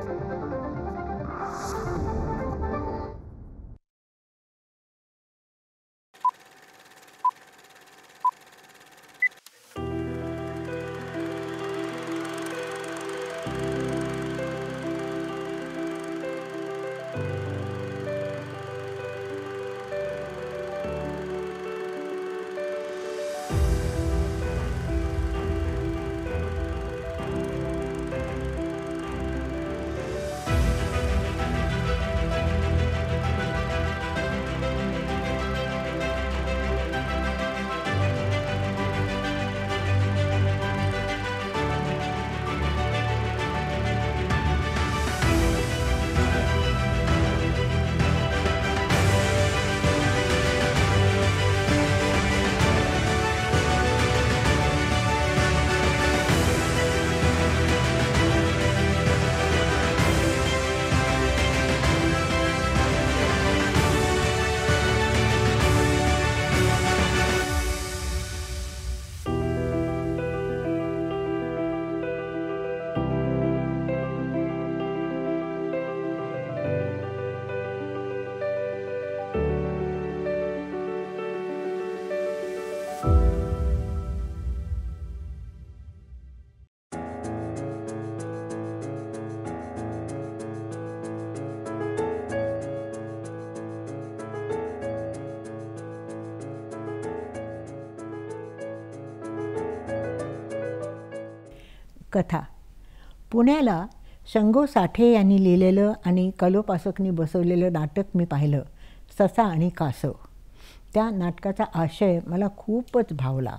कथा. पुण्याला शंगो साठे यांनी लिहिलेलं आणि कलोपासकनी बसवलेलं नाटक मी पाहिलं, ससा आणि कासव. त्या नाटकाचा आशय मला खूपच भावला.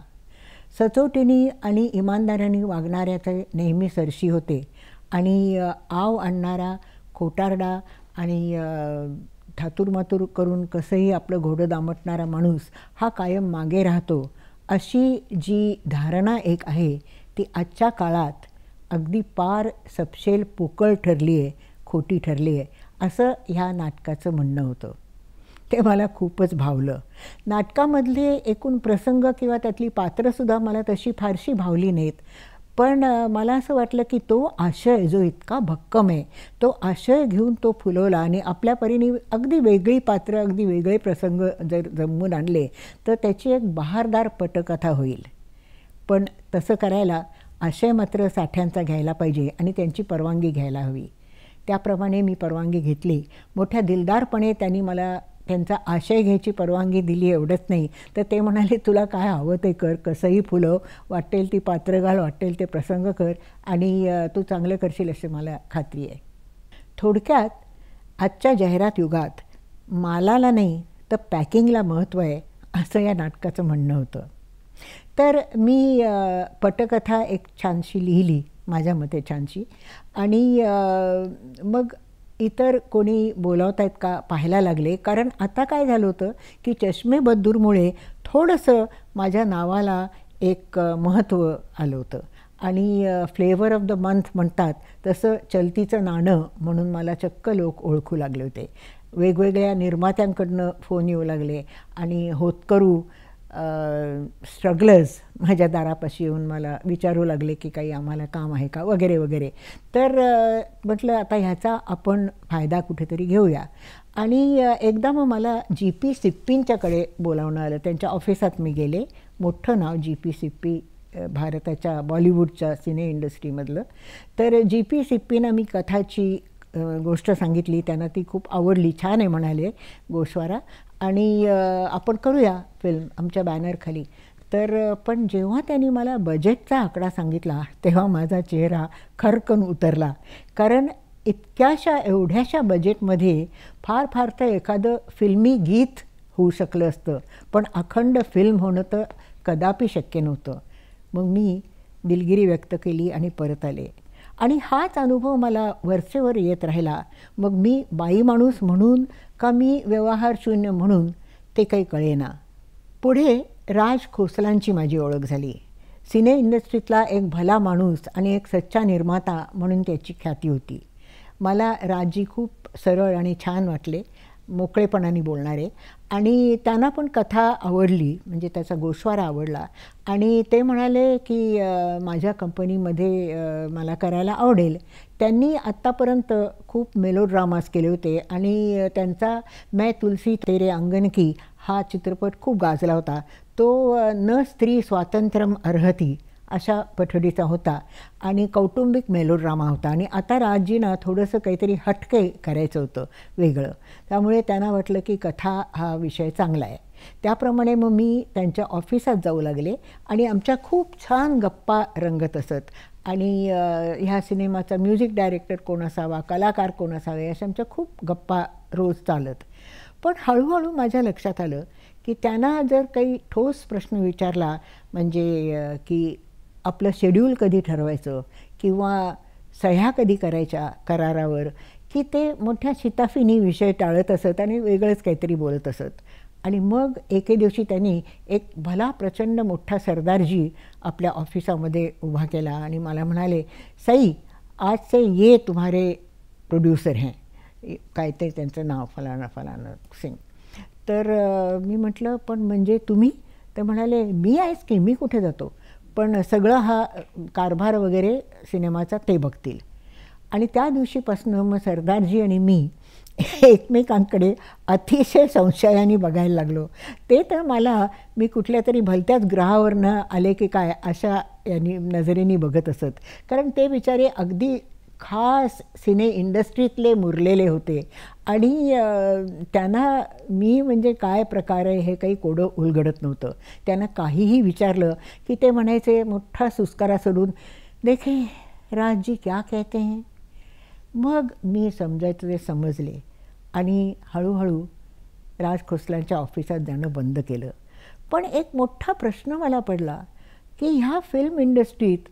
सचोटीने आणि इमानदारीने वागणाऱ्याचे नेहमी सरशी होते आणि आव आणणारा, खोटारडा आणि ठातूरमातूर करून कसंही आपलं घोडं दामटणारा माणूस हा कायम मागे राहतो, अशी जी धारणा एक आहे ती आजच्या काळात अगदी पार सपशेल पोकळ ठरली आहे, खोटी ठरली आहे, असं ह्या नाटकाचं म्हणणं होतं. ते मला खूपच भावलं. नाटकामधले एकूण प्रसंग किंवा त्यातली पात्रंसुद्धा मला तशी फारशी भावली नाहीत, पण मला असं वाटलं की तो आशय जो इतका भक्कम आहे, तो आशय घेऊन तो फुलवला आणि आपल्या परीने अगदी वेगळी पात्रं, अगदी वेगळे प्रसंग जर जमवून आणले तर त्याची एक बहारदार पटकथा होईल. पण तसं करायला आशय मात्र साठ्यांचा घ्यायला पाहिजे आणि त्यांची परवानगी घ्यायला हवी. त्याप्रमाणे मी परवानगी घेतली. मोठ्या दिलदारपणे त्यांनी मला त्यांचा आशय घ्यायची परवानगी दिली. एवढंच नाही तर ते म्हणाले, तुला काय हवं ते कर, कसंही फुलव, वाटेल ती पात्र घाल, वाटेल ते प्रसंग कर आणि तू चांगलं करशील अशी मला खात्री आहे. थोडक्यात आजच्या जाहिरात युगात मालाला नाही तर पॅकिंगला महत्त्व आहे, असं या नाटकाचं म्हणणं होतं. तर मी पटकथा एक छानशी लिहिली, माझ्या मते छानशी, आणि मग इतर कोणी बोलावत आहेत का पाहायला लागले. कारण आता काय झालं होतं की चष्मे बद्दूरमुळे थोडंसं माझ्या नावाला एक महत्त्व आलं होतं आणि फ्लेवर ऑफ द मंथ म्हणतात तसं चलतीचं नाणं म्हणून मला चक्क लोक ओळखू लागले होते. वेगवेगळ्या निर्मात्यांकडनं फोन येऊ लागले आणि होतकरू स्ट्रगलर्स माझ्या दारापाशी येऊन मला विचारू लागले की काही आम्हाला काम आहे का वगैरे वगैरे. तर म्हटलं आता ह्याचा आपण फायदा कुठेतरी घेऊया. आणि एकदा मग मला जी.पी. सिप्पींच्याकडे बोलावणं आलं. त्यांच्या ऑफिसात मी गेले. मोठं नाव जी.पी. सिप्पी, भारताच्या बॉलिवूडच्या सिने इंडस्ट्रीमधलं. तर जी.पी. सिप्पींना मी कथाची गोष्ट सांगितली. त्यांना ती खूप आवडली. छान आहे म्हणाले गोषवारा, आणि आपण करूया फिल्म आमच्या बॅनरखाली. तर पण जेव्हा त्यांनी मला बजेटचा आकडा सांगितला तेव्हा माझा चेहरा खरकन उतरला. कारण इतक्याशा एवढ्याशा बजेटमध्ये फार फार तर एखादं फिल्मी गीत होऊ शकलं असतं, पण अखंड फिल्म होणं तर कदापि शक्य नव्हतं. मग मी दिलगिरी व्यक्त केली आणि परत आले. आणि हाच अनुभव मला वरचेवर येत राहिला. मग मी बाई माणूस म्हणून का मी व्यवहारशून्य म्हणून ते काही कळेना. पुढे राज खोसलांची माझी ओळख झाली. सिने इंडस्ट्रीतला एक भला माणूस आणि एक सच्चा निर्माता म्हणून त्याची ख्याती होती. मला राजजी खूप सरळ आणि छान वाटले. मोकळेपणाने बोलणारे, आणि त्यांना पण कथा आवडली, म्हणजे त्याचा गोषवारा आवडला, आणि ते म्हणाले की माझ्या कंपनीमध्ये मला करायला आवडेल. त्यांनी आत्तापर्यंत खूप मेलोड्रामाज केले होते आणि त्यांचा मैं तुलसी तेरे अंगण की हा चित्रपट खूप गाजला होता. तो न स्त्री स्वातंत्र्यम अर्हती अशा पठडीचा होता आणि कौटुंबिक मेलोड्रामा होता. आणि आता राजजींना थोडंसं काहीतरी हटके करायचं होतं, वेगळं. त्यामुळे त्यांना वाटलं की कथा हा विषय चांगला आहे. त्याप्रमाणे मग मी त्यांच्या ऑफिसात जाऊ लागले आणि आमच्या खूप छान गप्पा रंगत असत. आणि ह्या सिनेमाचा म्युझिक डायरेक्टर कोण असावा, कलाकार कोण असावे, अशा आमच्या खूप गप्पा रोज चालत. पण हळूहळू माझ्या लक्षात आलं की त्यांना जर काही ठोस प्रश्न विचारला, म्हणजे की आपलं शेड्यूल कधी ठरवायचं किंवा सह्या कधी करायच्या करारावर, की ते मोठ्या शिताफीनी विषय टाळत असत आणि वेगळंच काहीतरी बोलत असत. आणि मग एके दिवशी त्यांनी एक भला प्रचंड मोठा सरदारजी आपल्या ऑफिसामध्ये उभा केला आणि मला म्हणाले, सई आज से ये तुम्हारे प्रोड्यूसर हैं, काय ते त्यांचं नाव फलाना फलाना सिंग. तर मी म्हटलं पण म्हणजे तुम्ही? तर म्हणाले, मी आहेच की, मी कुठे जातो, पण सगळं हा कारभार वगैरे सिनेमाचा ते बघतील. आणि त्या दिवशीपासून मग सरदारजी आणि मी एकमेकांकडे अतिशय संशयाने बघायला लागलो. ते तर मला मी कुठल्या तरी भलत्याच ग्रहावरनं आले की काय अशा यांनी नजरेने बघत असत. कारण ते बिचारे अगदी खास सिने इंडस्ट्रीतले मुरलेले होते आणि त्यांना मी म्हणजे काय प्रकार आहे हे काही कोडं उलगडत नव्हतं. त्यांना काहीही विचारलं की ते म्हणायचे मोठा सुस्कारा सोडून, देखे राजजी क्या कहते हैं. मग मी समजायचं ते समजले आणि हळूहळू राज खोसलांच्या ऑफिसात जाणं बंद केलं. पण एक मोठा प्रश्न मला पडला की ह्या फिल्म इंडस्ट्रीत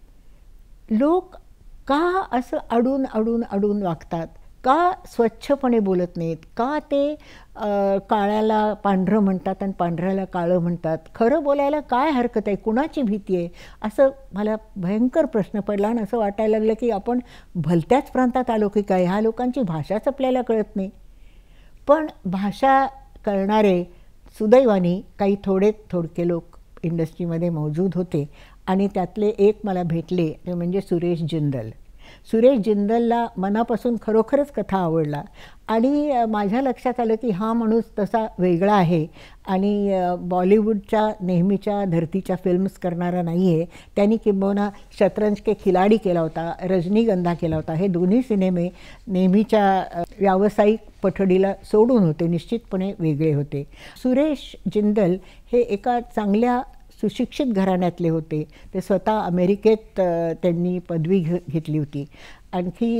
लोक का असं अडून अडून अडून वागतात, का स्वच्छपणे बोलत नाहीत, का ते काळ्याला पांढरं म्हणतात आणि पांढऱ्याला काळं म्हणतात. खरं बोलायला काय हरकत आहे, कुणाची भीती आहे, असं मला भयंकर प्रश्न पडला. आणि असं वाटायला लागलं की आपण भलत्याच प्रांतात आलो की काय, ह्या लोकांची भाषाच आपल्याला कळत नाही. पण भाषा कळणारे सुदैवाने काही थोडके लोक इंडस्ट्रीमध्ये मौजूद होते आणि त्यातले एक मला भेटले, ते म्हणजे सुरेश जिंदल. सुरेश जिंदलला मनापासून खरोखरच कथा आवडला आणि माझ्या लक्षात आलं की हा माणूस तसा वेगळा आहे आणि बॉलिवूडच्या नेहमीच्या धर्तीच्या फिल्म्स करणारा नाही आहे. त्यांनी किंबहुना शतरंज के खिलाडी केला होता, रजनीगंधा केला होता. हे दोन्ही सिनेमे नेहमीच्या व्यावसायिक पठडीला सोडून होते, निश्चितपणे वेगळे होते. सुरेश जिंदल हे एका चांगल्या सुशिक्षित घराण्यातले होते. ते स्वतः अमेरिकेत त्यांनी पदवी घेतली होती. आणखी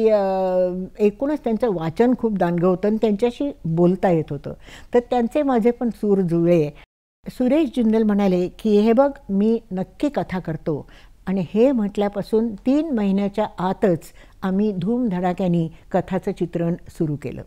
एकूणच त्यांचं वाचन खूप दांडगं होतं आणि त्यांच्याशी बोलता येत होतं. तर त्यांचे माझे पण सूर जुळले. सुरेश जिंदल म्हणाले की हे बघ, मी नक्की कथा करतो. आणि हे म्हटल्यापासून 3 महिन्याच्या आतच आम्ही धूमधडाक्याने कथाचं चित्रण सुरू केलं.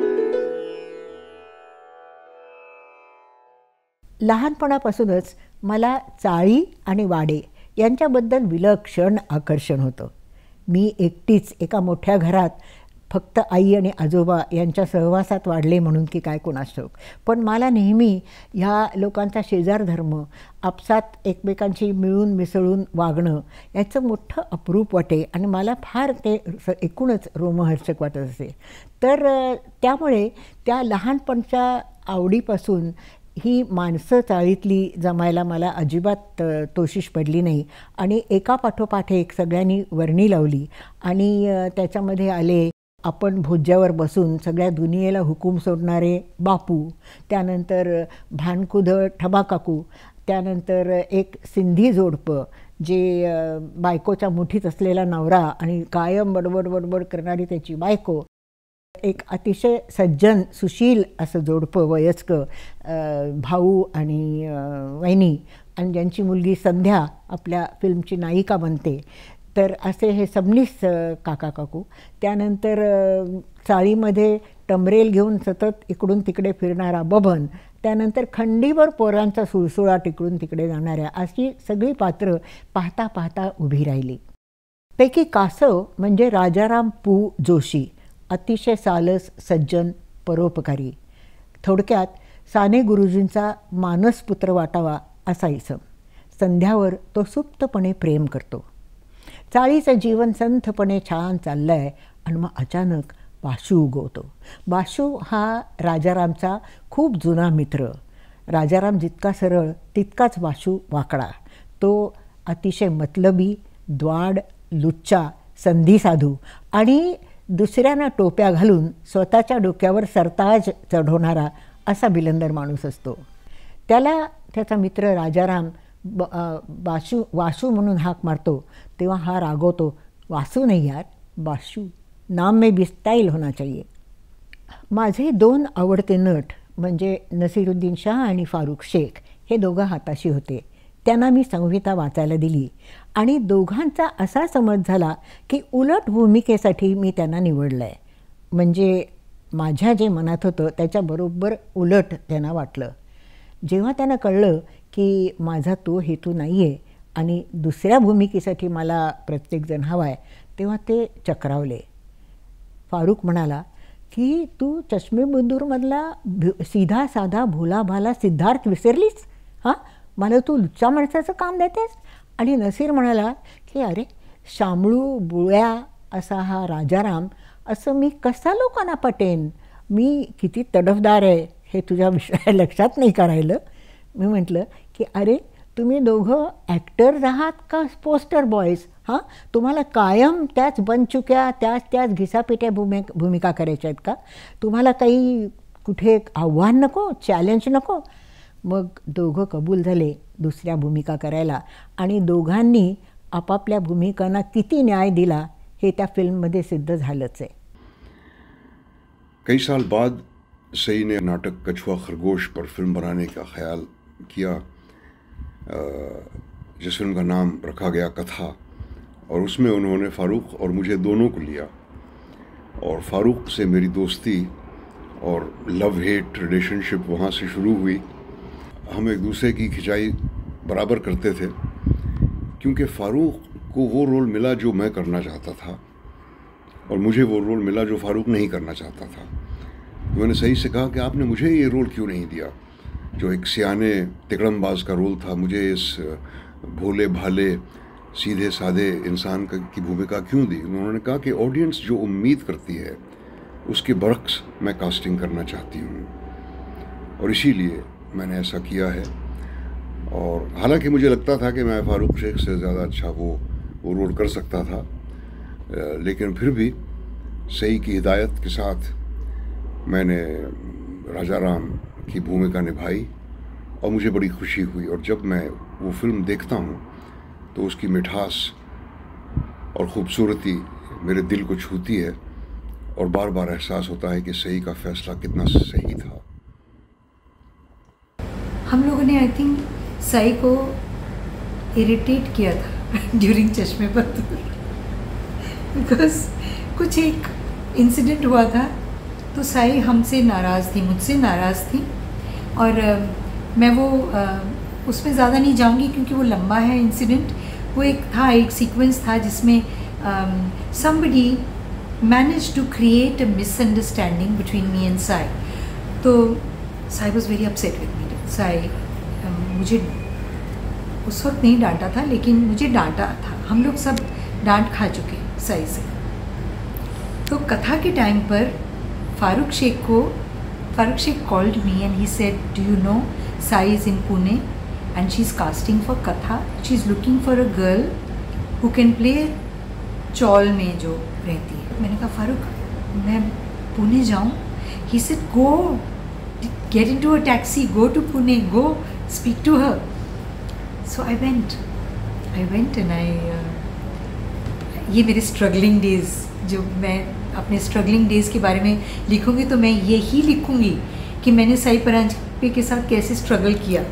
लहानपणापासूनच मला चाळी आणि वाडे यांच्याबद्दल विलक्षण आकर्षण होतं. मी एकटीच एका मोठ्या घरात फक्त आई आणि आजोबा यांच्या सहवासात वाढले म्हणून की काय कोणास ठाऊक, पण मला नेहमी ह्या लोकांचा शेजारधर्म, आपसात एकमेकांशी मिळून मिसळून वागणं याचं मोठं अप्रूप वाटे आणि मला फार ते एकूणच रोमहर्षक वाटत असे. तर त्यामुळे त्या लहानपणच्या आवडीपासून ही माणसं चाळीतली जमायला मला अजिबात तोशिष पडली नाही आणि एकापाठोपाठ एक सगळ्यांनी वर्णी लावली. आणि त्याच्यामध्ये आले आपण भोज्यावर बसून सगळ्या दुनियेला हुकूम सोडणारे बापू, त्यानंतर भानकुदळ ठबाकाकू, त्यानंतर एक सिंधी जोडपं जे बायकोच्या मुठीत असलेला नवरा आणि कायम बडबड बडबड करणारी त्याची बायको, एक अतिशय सज्जन सुशील असं जोडपं वयस्क भाऊ आणि वहिनी, आणि ज्यांची मुलगी संध्या आपल्या फिल्मची नायिका बनते. तर असे हे सबनीस काका काकू. त्यानंतर चाळीमध्ये टमरेल घेऊन सतत इकडून तिकडे फिरणारा बबन, त्यानंतर खंडीभर पोरांचा सुळसुळाट इकडून तिकडे जाणाऱ्या, अशी सगळी पात्रं पाहता पाहता उभी राहिली. पैकी कासव म्हणजे राजाराम पू जोशी, अतिशय सालस, सज्जन, परोपकारी. थोडक्यात साने गुरुजींचा मानसपुत्र वाटावा असा इसम. संध्यावर तो सुप्तपणे प्रेम करतो. चाळीचं जीवन संथपणे छान चाललं आहे आणि मग अचानक बाशू उगवतो. बाशू हा राजारामचा खूप जुना मित्र. राजाराम जितका सरळ तितकाच बाशू वाकडा. तो अतिशय मतलबी, द्वाड, लुच्चा, संधीसाधू आणि दुसऱ्यांना टोप्या घालून स्वतःच्या डोक्यावर सरताज चढवणारा असा बिलंदर माणूस असतो. त्याला त्याचा मित्र राजाराम वासू म्हणून हाक मारतो तेव्हा हा रागवतो, वासू नाही यार, बाशू, नाम में भी स्टाईल होना चाहिए. माझे 2 आवडते नट म्हणजे नसीरुद्दीन शाह आणि फारुख शेख हे दोघं हाताशी होते. त्यांना मी संहिता वाचायला दिली आणि दोघांचा असा समज झाला की उलट भूमिकेसाठी मी त्यांना निवडलं आहे. म्हणजे माझ्या जे मनात होतं त्याच्याबरोबर उलट त्यांना वाटलं. जेव्हा त्यांना कळलं की माझा तो हेतू नाही आहे आणि दुसऱ्या भूमिकेसाठी मला प्रत्येकजण हवा आहे तेव्हा ते चक्रावले. फारुख म्हणाला की तू चष्मे बंदूरमधला सीधा साधा भोला भाला सिद्धार्थ विसरलीस? हां, मला तू लुच्चा माणसाचं काम देतेस? आणि नसीर म्हणाला की अरे शामळू बुळ्या असा हा राजाराम असं मी कसा लोकांना पटेन? मी किती तडफदार आहे हे तुझ्या लक्षात नाही का राहिलं? मी म्हटलं की अरे तुम्ही दोघं ॲक्टर्स आहात का पोस्टर बॉयज? हां, तुम्हाला कायम त्याच बनचुक्या त्याच घिसापिट्या भूमिका करायच्या आहेत का? तुम्हाला काही कुठे आव्हान नको, चॅलेंज नको? मग दोघं कबूल झाले दुसऱ्या भूमिका करायला आणि दोघांनी आपापल्या भूमिकांना किती न्याय दिला हे त्या फिल्ममध्ये सिद्ध झालंच आहे. कई साल बाद सई ने नाटक कछुआ खरगोश पर फिल्म बनाने का ख्याल किया, जिस फिल्म का नाम रखा गया कथा, और उसमें उन्होंने फारूक और मुझे दोनों को लिया. और फारूक से मेरी दोस्ती और लव हेट रिलेशनशिप वहाँ से शुरू हुई. हम एक दूसरे की खिंचाई बराबर करते थे क्योंकि फारूक को वो रोल मिला जो मैं करना चाहता था और मुझे वो रोल मिला जो फारूक नहीं करना चाहता था. मैंने सही से कहा कि आपने मुझे ये रोल क्यों नहीं दिया जो एक सियाने तिकड़मबाज का रोल था. मुझे इस भोले भाले सीधे साधे इंसान की भूमिका क्यों दी? उन्होंने कहा कि ऑडियंस जो उम्मीद करती है उसके बरक्स मैं कास्टिंग करना चाहती हूँ और इसीलिए मैंने ऐसा किया है. और हालांकि मुझे लगता था कि मैं फारूक शेख से ज़्यादा अच्छा वो रोल कर सकता था, लेकिन फिर भी सई की हिदायत के साथ मैंने राजाराम की भूमिका निभाई और मुझे बड़ी खुशी हुई. और जब मैं वो फिल्म देखता हूँ तो उसकी मिठास और ख़ूबसूरती मेरे दिल को छूती है और बार बार एहसास होता है कि सई का फ़ैसला कितना सही था. हम लोगों ने आई थिंक साई को इरिटेट किया था ड्यूरिंग चश्मे बंदूर, बिकॉज कुछ एक इंसिडेंट हुआ था तो साई हमसे नाराज़ थी, मुझसे नाराज़ थी. और मैं वो उसमें ज़्यादा नहीं जाऊंगी क्योंकि वो लंबा है इंसिडेंट. वो एक सीक्वेंस था जिसमें somebody managed to create a misunderstanding between me and Sai. तो Sai was very upset with me. Sai मुझे उस वक्त नहीं डांटा था लेकिन मुझे डांटा था. हम लोग सब डांट खा चुके साई से. तो कथा के टाइम पर Farooq Shaikh called me and he said, do you know Sai is in Pune and she is casting for Katha. She is looking for a girl who can play chawl में जो रहती है. मैंने कहा फारूक मैं पुणे जाऊँ? He said go, get into a taxi, go to Pune, go speak to her. So I went and ये मेरे struggling days, जो मैं अपने स्ट्रगलिंग डेज़ के बारे में लिखूँगी तो मैं यही लिखूँगी कि मैंने साई परांजपे के साथ कैसे स्ट्रगल किया.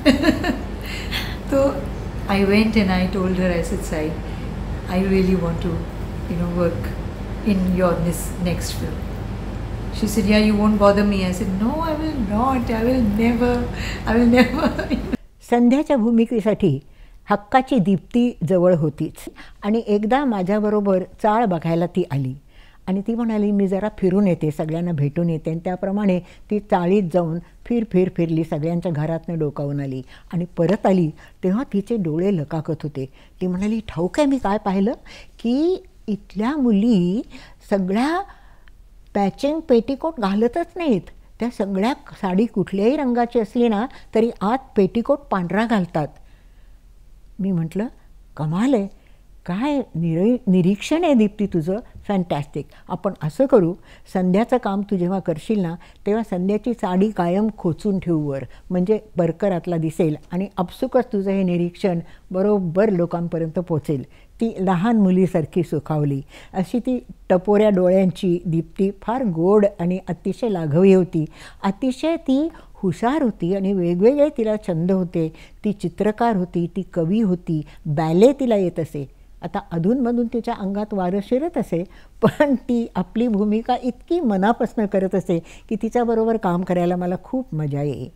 तो I went and I told her, I said, Sai, I really want to work in your next film. She said, yeah, you won't bother me. I said, no, I will not. I will never. संध्याच्या भूमिकेसाठी हक्काची दीप्ती जवळ होतीच आणि एकदा माझ्याबरोबर चाळ बघायला ती आली आणि ती म्हणाली मी जरा फिरून येते, सगळ्यांना भेटून येते. आणि त्याप्रमाणे ती चाळीत जाऊन फिरली, सगळ्यांच्या घरातनं डोकावून आली आणि परत आली तेव्हा तिचे डोळे लकाकत होते. ती म्हणाली ठाऊक आहे मी काय पाहिलं की इथल्या मुली सगळ्या पॅचिंग पेटीकोट घालतच नाहीत, त्या सगळ्या साडी कुठल्याही रंगाची असली ना तरी आत पेटीकोट पांढरा घालतात. मी म्हटलं कमाल आहे, काय निरीक्षण आहे दीप्ती तुझं, फॅन्टॅस्टिक. आपण असं करू, संध्याचं काम तू जेव्हा करशील ना तेव्हा संध्याची साडी कायम खोचून ठेवूवर, म्हणजे बरकरातला दिसेल आणि आपसुकच तुझं हे निरीक्षण बरोबर लोकांपर्यंत पोचेल. ती लहान मुलीसारखी सुखावली. अशी ती टपोऱ्या डोळ्यांची दीप्ती फार गोड आणि अतिशय लाघवी होती. अतिशय ती हुशार होती आणि वेगवेगळे तिला छंद होते. ती चित्रकार होती, ती कवी होती, बॅले तिला येत असे. आता अधूनमधून तिच्या अंगात वारं शिरत असे, पण ती आपली भूमिका इतकी मनापासून करत असे की तिच्याबरोबर काम करायला मला खूप मजा येई.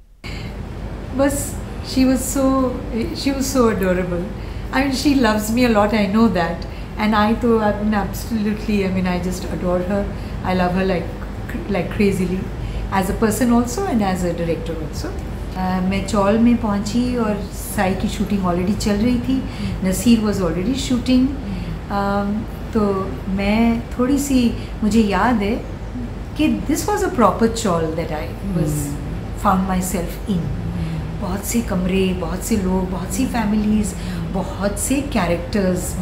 बस she was so adorable. I mean, she loves me a lot, I know that. And I mean, absolutely, I mean, I just adore her. I love her like crazily, as a person also and as a director also. मैं चौल में पहुंची और साई की shooting already चल रही थी. Naseer was already shooting. तो मैं थोड़ी सी, मुझे याद है कि this was a proper chawl that I was found myself in. बहुत से कमरे, बहुत से लोग, बहुत सी फैमिलीज़, बहुत से कैरेक्टर्स.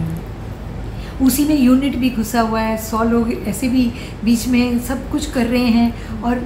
उसी में यूनिट भी घुसा हुआ है, 100 लोग ऐसे भी बीच में सब कुछ कर रहे हैं. और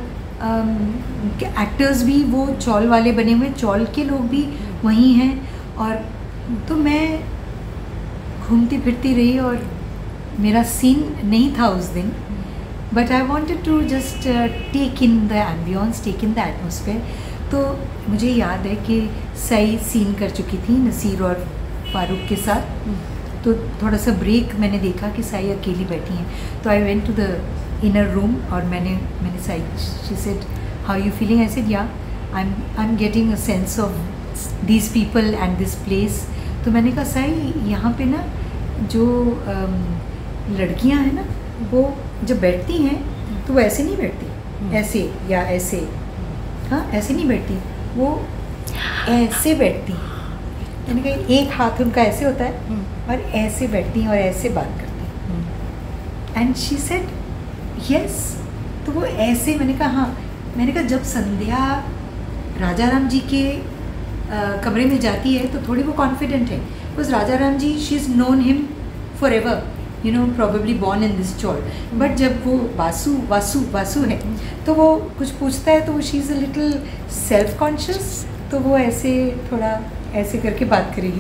एक्टर्स भी वो चौल वाले बने हुए, चौल के लोग भी वहीं हैं. और तो मैं घूमती फिरती रही और मेरा सीन नहीं था उस दिन, but I wanted to just take in the ambience, take in the atmosphere. तो मुझे याद है कि सही सीन कर चुकी थी नसीर और फारूक के साथ. तो थोड़ा सा ब्रेक मैंने देखा कि साई अकेली बैठी हैं. तो I went to the inner room और मैंने Sai, she said how you feeling. I said yeah I am getting a sense of these people and this place. तो मैंने कहा साई यहाँ पे ना जो लड़कियाँ हैं ना वो जब बैठती हैं तो वो ऐसे नहीं बैठती, ऐसे या ऐसे, हाँ ऐसे नहीं बैठती, वो ऐसे बैठती. मैंने कहा एक हाथ उनका ऐसे होता है और ऐसे बैठती हैं और ऐसे बात करती हैं. And she said yes. तो वो ऐसे, मैंने कहा हाँ. मैंने कहा जब संध्या राजा राम जी के कमरे में जाती है तो थोड़ी वो कॉन्फिडेंट है, because Raja Ram ji, she is known him forever, you know, probably born in this chawl. But जब वो वासु है तो वो कुछ पूछता है तो she is a little self conscious, तो वो ऐसे थोड़ा ऐसे करके बात करेगी.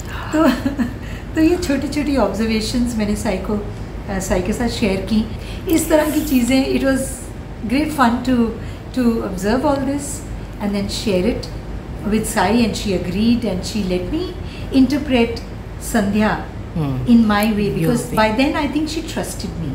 तो ये छोटी छोटी ऑब्जर्वेशंस मैंने साई के साथ शेयर की. इस तरह की चीज़ें, it was great fun to observe all this and then share it with Sai. And she agreed and she let me interpret Sandhya in my way, because by then I think she trusted me.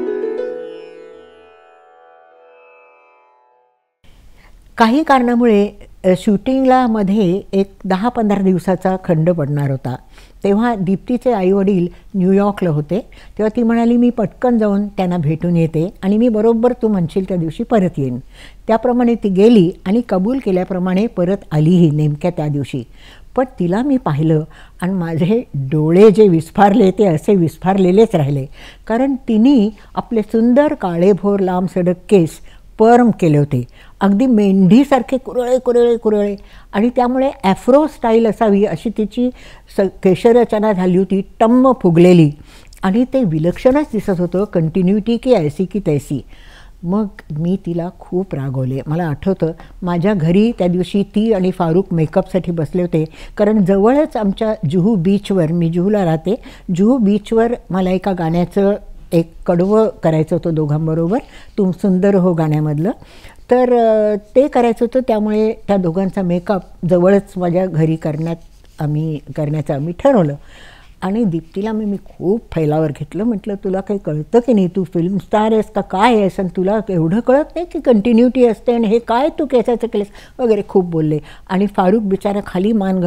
काही कारणामुळे शूटिंगला मध्ये एक 10-15 दिवसाचा खंड पडणार होता. तेव्हा दीप्तीचे आईवडील न्यूयॉर्कला होते. तेव्हा ती म्हणाली मी पटकन जाऊन त्यांना भेटून येते आणि मी बरोबर तू म्हणशील त्या दिवशी परत येईन. त्याप्रमाणे ती गेली आणि कबूल केल्याप्रमाणे परत आलीही नेमक्या त्या दिवशी. पण तिला मी पाहिलं आणि माझे डोळे जे विस्फारले ते असे विस्फारलेलेच राहिले, कारण तिने आपले सुंदर काळेभोर लांब सडक केस पर्म केले होते, अगदी मेंढीसारखे कुरळे आणि त्यामुळे ॲफ्रो स्टाईल असावी अशी तिची केशरचना झाली होती, टम्म फुगलेली, आणि ते विलक्षणच दिसत होतं, कंटिन्युटी की ऐसी की तैसी. मग मी तिला खूप रागवले. मला आठवतं माझ्या घरी त्या दिवशी ती आणि फारूक मेकअपसाठी बसले होते, कारण जवळच आमच्या जुहू बीचवर, मी जुहूला राहते, जुहू बीचवर मला एका गाण्याचं एक कडवं करायचं होतं दोघांबरोबर, तुम सुंदर हो गाण्यामधलं. तर ते करायचं होतं, त्यामुळे त्या दोघांचा मेकअप जवळच माझ्या घरी करण्याचं आम्ही ठरवलं. आणि दीप्तीला मी खूप फैलावर घेतलं. म्हटलं तुला काही कळतं की नाही, तू फिल्म स्टार आहेस का काय आहेस, आणि तुला एवढं कळत नाही की कंटिन्युटी असते आणि हे काय तू केसाचं केलंस वगैरे खूप बोलले. आणि फारूक बिचारा खाली मान घालून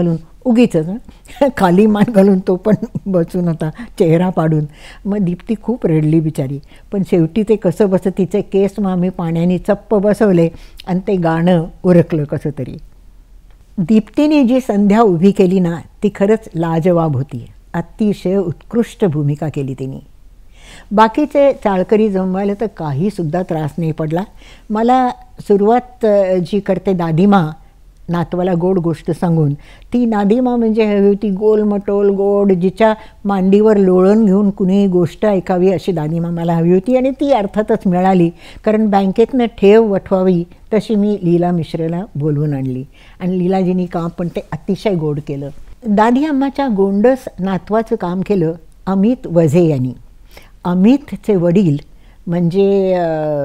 उगीच खाली मान घालून तो पण बसून होता, चेहरा पाडून. मग दीप्ती खूप रडली बिचारी. पण शेवटी ते कसं बसं तिचे केस मग आम्ही पाण्याने चप्प बसवले आणि ते गाणं उरकलं कसं तरी. दीप्तीने जी संध्या उभी केली ना ती खरंच लाजवाब होती. अतिशय उत्कृष्ट भूमिका केली तिने. बाकीचे चाळकरी जमवायला तर काहीसुद्धा त्रास नाही पडला. मला सुरुवात जी करते दादीमा, नातवाला गोड गोष्ट सांगून, ती दादीमा म्हणजे हवी होती गोलमटोल गोड, जिच्या मांडीवर लोळण घेऊन कुणी गोष्ट ऐकावी अशी दादीमा मला हवी होती. आणि ती अर्थातच मिळाली, कारण बँकेतनं ठेव वठवावी तशी मी लीला मिश्रेला बोलवून आणली आणि लीलाजींनी काम पण ते अतिशय गोड केलं. दादी अम्माच्या गोंडस नातवाचं काम केलं अमित वझे यांनी. अमितचे वडील म्हणजे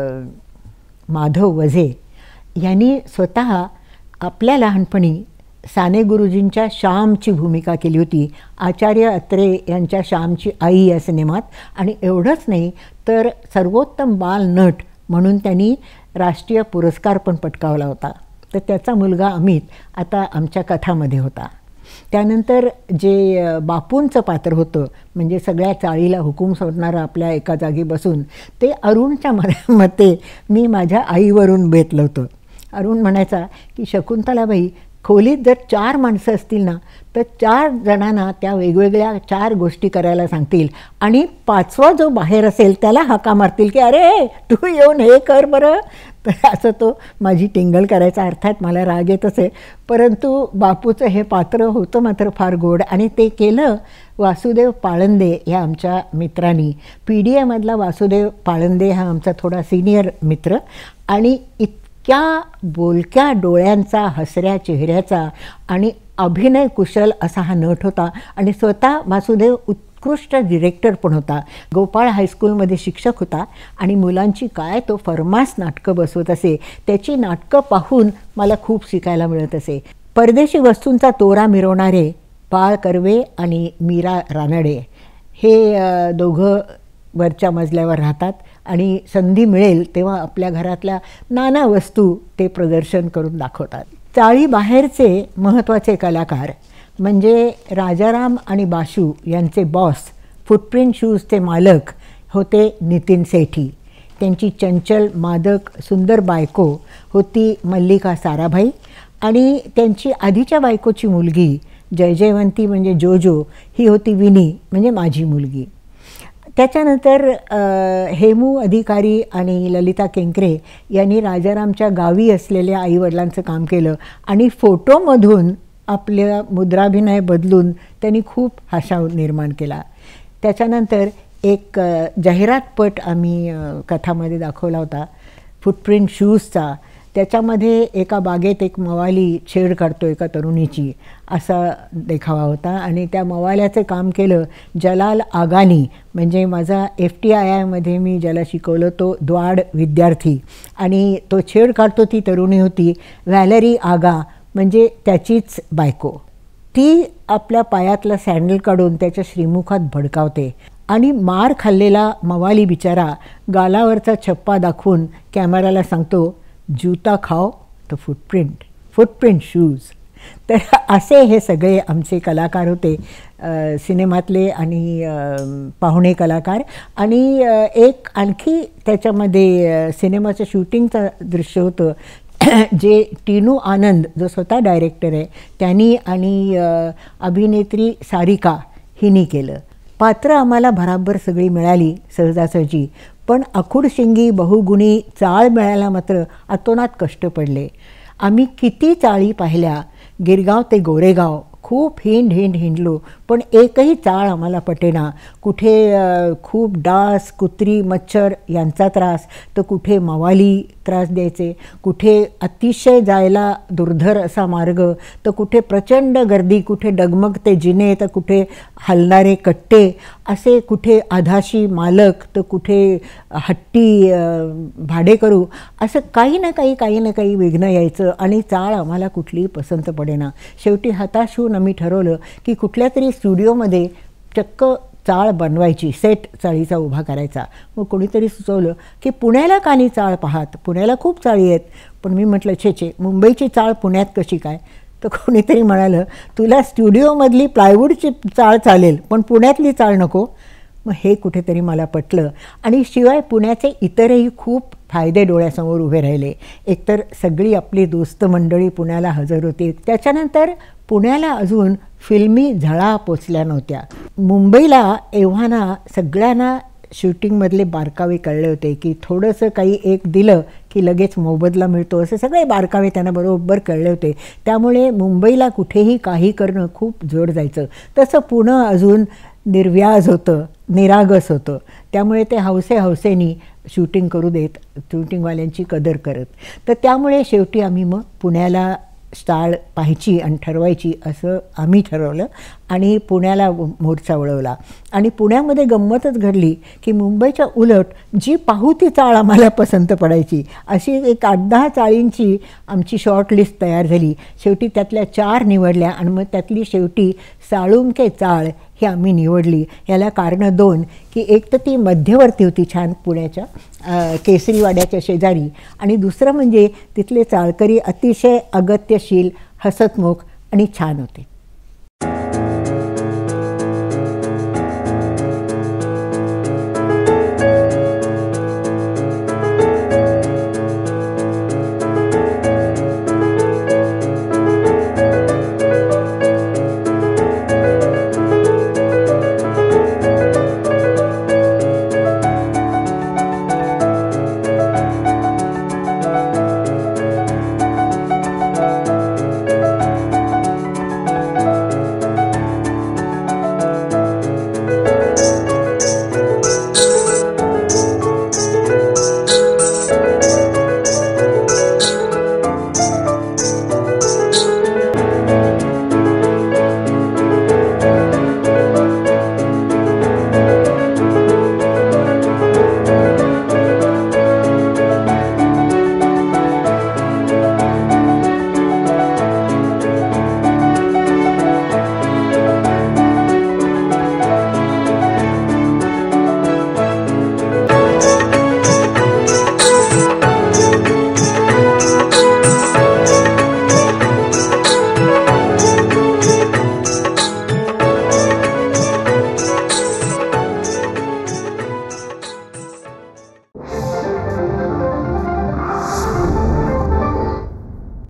माधव वझे यांनी स्वतः आपल्या लहानपणी साने गुरुजींच्या श्यामची भूमिका केली होती, आचार्य अत्रे यांच्या श्यामची आई या सिनेमात. आणि एवढंच नाही तर सर्वोत्तम बाल नट म्हणून त्यांनी राष्ट्रीय पुरस्कार पण पटकावला होता. तर त्याचा मुलगा अमित आता आमच्या कथामध्ये होता. त्यानंतर जे बापूंचं पात्र होतं म्हणजे सगळ्या चाळीला हुकूम सोडणारं आपल्या एका जागी बसून, ते अरुणच्या मते मी माझ्या आईवरून बेतलं होतं. अरुण म्हणायचा की शकुंतलाबाई, खोलीत जर 4 माणसं असतील ना तर 4 जणांना त्या वेगवेगळ्या 4 गोष्टी करायला सांगतील आणि 5वा जो बाहेर असेल त्याला हाका मारतील की अरे तू येऊन हे कर बरं. तर असं तो माझी टिंगल करायचा. अर्थात मला राग येतच आहे, परंतु बापूचं हे पात्र होतं मात्र फार गोड. आणि ते केलं वासुदेव पाळंदे ह्या आमच्या मित्रांनी. PDAमधला वासुदेव पाळंदे हा आमचा थोडा सिनियर मित्र आणि इतक्या बोलक्या डोळ्यांचा, हसऱ्या चेहऱ्याचा आणि अभिनय कुशल असा हा नट होता. आणि स्वतः वासुदेव उत्कृष्ट डिरेक्टर पण होता. गोपाळ हायस्कूलमध्ये शिक्षक होता आणि मुलांची काय तो फर्मास नाटकं बसवत असे. त्याची नाटकं पाहून मला खूप शिकायला मिळत असे. परदेशी वस्तूंचा तोरा मिरवणारे बाळ कर्वे आणि मीरा रानडे हे दोघं वरच्या मजल्यावर राहतात आणि संधी मिळेल तेव्हा आपल्या घरातल्या नाना वस्तू ते प्रदर्शन करून दाखवतात. चाळीबाहेरचे महत्त्वाचे कलाकार म्हणजे राजाराम आणि बाशू यांचे बॉस, फुटप्रिंट शूजचे मालक होते नितीन सेठी. त्यांची चंचल, मादक, सुंदर बायको होती मल्लिका साराभाई आणि त्यांची आधीच्या बायकोची मुलगी जयजयवंती म्हणजे जोजो ही होती विनी म्हणजे माझी मुलगी. त्याच्यानंतर हेमू अधिकारी आणि ललिता केंकरे यांनी राजारामच्या गावी असलेल्या आईवडिलांचं काम केलं आणि फोटोमधून आपल्या मुद्राभिनय बदलून त्यांनी खूप हास्य निर्माण केला. त्याच्यानंतर एक जाहिरातपट आम्ही कथामध्ये दाखवला होता फुटप्रिंट शूजचा. त्याच्यामध्ये एका बागेत एक मवाली छेड काढतो एका तरुणीची असा देखावा होता आणि त्या मवाल्याचं काम केलं जलाल आगानी म्हणजे माझा FTIIमध्ये मी ज्याला शिकवलं तो द्वाड विद्यार्थी. आणि तो छेड काढतो ती तरुणी होती व्हॅलरी आगा म्हणजे त्याचीच बायको. ती आपल्या पायातला सँडल काढून त्याच्या श्रीमुखात भडकावते आणि मार खाल्लेला मवाली बिचारा गालावरचा छप्पा दाखवून कॅमेराला सांगतो जूता खाओ तो फुटप्रिंट शूज. तर असे हे सगळे आमचे कलाकार होते सिनेमातले आणि पाहुणे कलाकार. आणि एक आणखी त्याच्यामध्ये सिनेमाचं शूटिंगचं दृश्य होतं जे टीनू आनंद जो स्वतः डायरेक्टर आहे त्यांनी आणि अभिनेत्री सारिका हिनी केलं. पात्र आम्हाला भराभर सगळी मिळाली सहजासहजी, पण अखुडशिंगी बहुगुणी चाळ मिळायला मात्र अतोनात कष्ट पडले. आम्ही किती चाळी पाहिल्या, गिरगाव ते गोरेगाव खूप हिंडलो पण एकही चाळ आम्हाला पटेना. कुठे खूप डास, कुत्री, मच्छर यांचा त्रास तर कुठे मवाली त्रास द्यायचे, कुठे अतिशय जायला दुर्धर असा मार्ग तर कुठे प्रचंड गर्दी, कुठे डगमगते जिने तर कुठे हलणारे कट्टे असे, कुठे आधाशी मालक तर कुठे हट्टी भाडेकरू. असं काही ना काही विघ्न यायचं आणि चाळ आम्हाला कुठलीही पसंत पडेना. शेवटी हताश होऊन आम्ही ठरवलं की कुठल्या तरी स्टुडिओमध्ये चक्क चाळ बनवायची, सेट चाळीचा उभा करायचा. मग कोणीतरी सुचवलं की पुण्याला कानी चाळ पाहात, पुण्याला खूप चाळी आहेत. पण मी म्हटलं छे मुंबईची चाळ पुण्यात कशी काय. तर कोणीतरी म्हणालं, तुला स्टुडिओमधली प्लायवूडची चाळ चालेल, पण पुण्यातली चाळ नको. मग हे कुठेतरी मला पटलं. आणि शिवाय पुण्याचे इतरही खूप फायदे डोळ्यासमोर उभे राहिले. एकतर सगळी आपली दोस्त मंडळी पुण्याला हजर होती. त्याच्यानंतर पुण्याला अजून फिल्मी झळा पोचल्या नव्हत्या. मुंबईला एव्हाना सगळ्यांना शूटिंगमधले बारकावे कळले होते की थोडंसं काही एक दिलं की लगेच मोबदला मिळतो, असे सगळे बारकावे त्यांना बरोबर कळले होते. त्यामुळे मुंबईला कुठेही काही करणं खूप जड जायचं. तसं पुणं अजून निर्व्याज होतं, निरागस होतं. त्यामुळे ते हौसेनी शूटिंग करू देत, शूटिंगवाल्यांची कदर करत. तर त्यामुळे शेवटी आम्ही मग पुण्याला स्टाळ पाहायची आणि ठरवायची असं आम्ही ठरवलं आणि पुण्याला मोर्चा वळवला. आणि पुण्यामध्ये गंमतच घडली की मुंबईच्या उलट जी पाहू ती चाळ आम्हाला पसंत पडायची. अशी एक 8-10 चाळींची आमची शॉर्ट लिस्ट तयार झाली. शेवटी त्यातल्या 4 निवडल्या आणि मग त्यातली शेवटी साळुंके चाळ ही आम्ही निवडली. याला कारणं 2 की एक तर ती मध्यवर्ती होती छान पुण्याच्या केसरीवाड्याच्या शेजारी, आणि दुसरं म्हणजे तिथले चाळकरी अतिशय अगत्यशील, हसतमुख आणि छान होते.